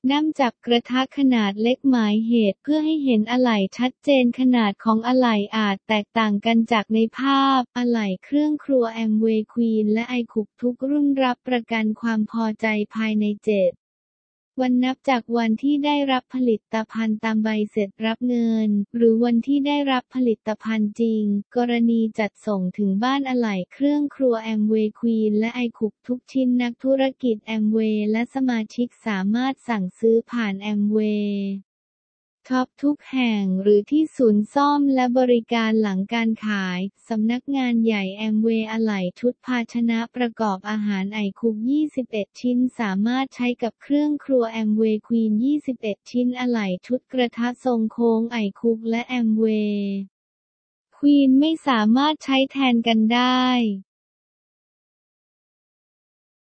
น้ำจับกระทะขนาดเล็กหมายเหตุเพื่อให้เห็นอะไหล่ชัดเจนขนาดของอะไหล่อาจแตกต่างกันจากในภาพอะไหล่เครื่องครัวแอมเวย์ควีนและไอคุกทุกรุ่นรับประกันความพอใจภายใน7 วันนับจากวันที่ได้รับผลิตภัณฑ์ตามใบเสร็จรับเงินหรือวันที่ได้รับผลิตภัณฑ์จริงกรณีจัดส่งถึงบ้านอะไหล่เครื่องครัวแอมเวย์ควีนและไอคุกทุกชิ้นนักธุรกิจแอมเวย์และสมาชิกสามารถสั่งซื้อผ่านแอมเวย์ช็อปทุกแห่งหรือที่ศูนย์ซ่อมและบริการหลังการขายสำนักงานใหญ่แอมเวย์อะไหล่ชุดภาชนะประกอบอาหารไอคุก21 ชิ้นสามารถใช้กับเครื่องครัวแอมเวย์ควีน21 ชิ้นอะไหล่ชุดกระทะทรงโค้งไอคุกและแอมเวย์ควีนไม่สามารถใช้แทนกันได้